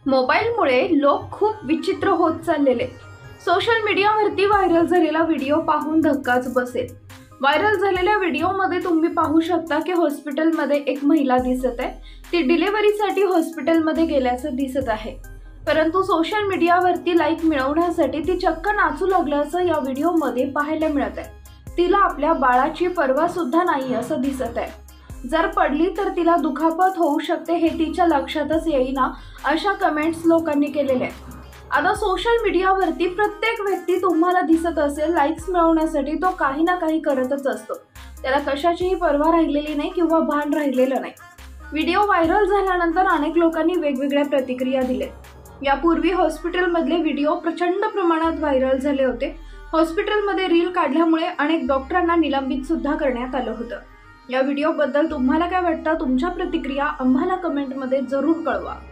मोबाईलमुळे लोक खूप विचित्र होत चाललेले। सोशल मीडियावरती व्हायरल झालेला व्हिडिओ पाहून धक्काच बसेल। व्हायरल झालेल्या व्हिडिओमध्ये तुम्ही पाहू शकता की हॉस्पिटलमध्ये एक महिला दिसत आहे। ती डिलिव्हरीसाठी हॉस्पिटलमध्ये गेल्याचं दिसत आहे, परंतु सोशल मीडियावरती लाईक मिळवण्यासाठी ती चक्क नाचू लागल्याचं या व्हिडिओमध्ये पाहायला मिळत आहे। तिला आपल्या बाळाची पर्वा सुद्धा नाही असं दिसत आहे। जर पडली तर तिला दुखापत होऊ शकते हे तिच्या लक्षातच येईना अशा कमेंट्स लोकांनी केलेल्या आहेत। आता सोशल मीडियावरती प्रत्येक व्यक्ती तुम्हाला दिसत असेल लाईक्स मिळवण्यासाठी तो काही ना काही करतच असतो। त्याला कशाचीही पर्वा राहिलेली नाही किंवा भान राहिलेलं नाही। व्हिडिओ व्हायरल झाल्यानंतर अनेक लोकांनी वेगवेगळ्या प्रतिक्रिया दिल्या। यापूर्वी हॉस्पिटलमधले व्हिडिओ प्रचंड प्रमाणात व्हायरल झाले होते। हॉस्पिटलमध्ये रील काढल्यामुळे अनेक डॉक्टरांना निलंबित सुद्धा करण्यात आलं होतं। या व्हिडिओबद्दल तुम्हाला काय वाटतं? तुमच्या प्रतिक्रिया आम्हाला कमेंटमध्ये जरूर कळवा।